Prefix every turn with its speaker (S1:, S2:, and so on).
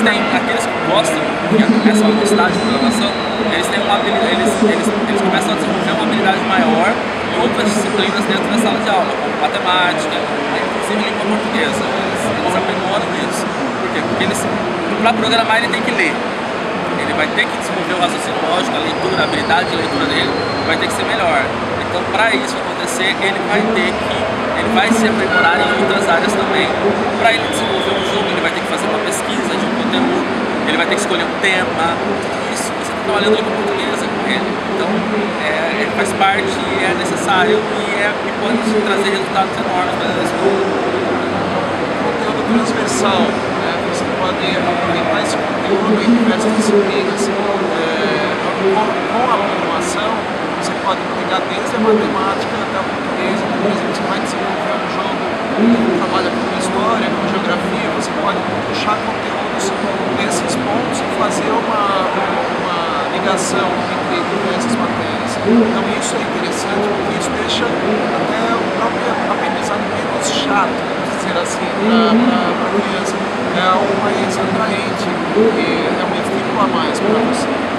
S1: têm, aqueles que gostam, que começam a gostar de programação, eles têm uma habilidade, eles começam a desenvolver uma habilidade maior em outras disciplinas dentro da sala de aula, como matemática, inclusive língua portuguesa. Eles aprimoram isso. Por quê? Porque para programar ele tem que ler. Ele vai ter que desenvolver o raciocínio lógico, a leitura, a habilidade de leitura dele vai ter que ser melhor. Então, para isso acontecer, ele vai se aprimorar em outras áreas também. Para ele desenvolver um jogo, ele vai ter que fazer uma pesquisa de um conteúdo, ele vai ter que escolher um tema. Isso você está trabalhando língua portuguesa com ele. Então, faz parte, é necessário e pode trazer resultados enormes para a escola.
S2: Conteúdo transversal, né? Você pode aproveitar esse conteúdo em diversas disciplinas. Com a programação, você pode pegar desde a matemática até a portuguesa. Por exemplo, você vai desenvolver um jogo que trabalha com história, com geografia, você pode puxar conteúdos desses pontos e fazer uma ligação entre diversas matérias. Então isso é interessante porque isso deixa até o próprio aprendizado menos chato, vamos dizer assim, para a criança. É algo mais atraente e é um estímulo a mais para você.